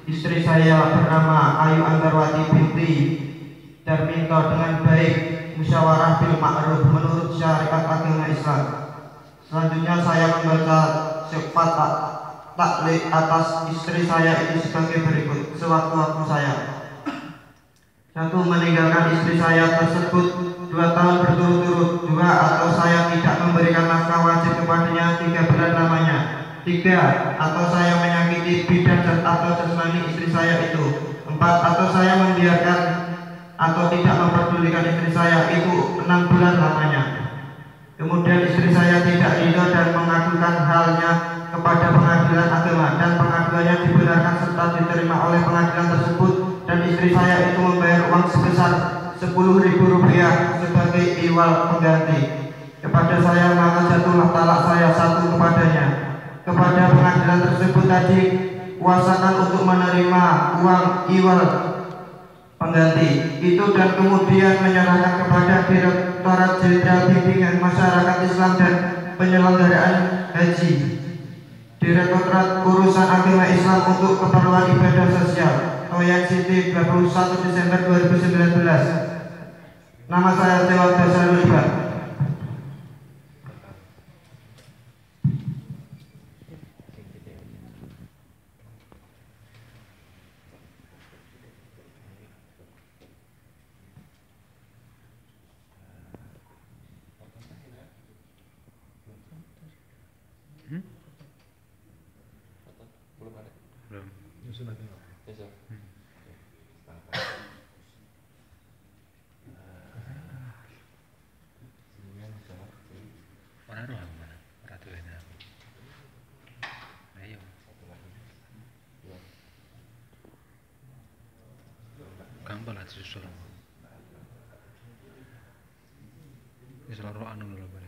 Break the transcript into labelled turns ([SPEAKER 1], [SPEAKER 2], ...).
[SPEAKER 1] istri saya bernama Ayu Anggarwati binti Darminto dengan baik musyawarah bil ma'ruf menurut syariat agama Islam. Selanjutnya saya membaca sifat taklid atas istri saya itu sebagai berikut sewaktu-waktu saya. 1. Meninggalkan istri saya tersebut 2 tahun berturut-turut. 2. Atau saya tidak memberikan nafkah wajib kepadanya 3 bulan lamanya. 3. Atau saya menyakiti bidan atau jasmani istri saya itu. 4. Atau saya membiarkan atau tidak memperdulikan istri saya itu 6 bulan lamanya. Kemudian istri saya tidak ridho dan mengadukan halnya kepada pengadilan agama dan pengaduannya dibenarkan serta diterima oleh pengadilan tersebut, dan istri saya itu membayar uang sebesar Rp10.000 sebagai iwal pengganti kepada saya, maka jatuhlah talak saya 1 kepadanya. Kepada pengadilan tersebut tadi kuasakan untuk menerima uang iwal pengganti itu dan kemudian menyerahkan kepada Direktorat Jenderal Bimbingan Masyarakat Islam dan Penyelenggaraan Haji, Direktorat Urusan Agama Islam untuk keperluan ibadah sosial, Toyan City, 21 Desember 2019. Nama saya Jawab Dasarul Ibad.
[SPEAKER 2] Susul. Wis loro anu lho.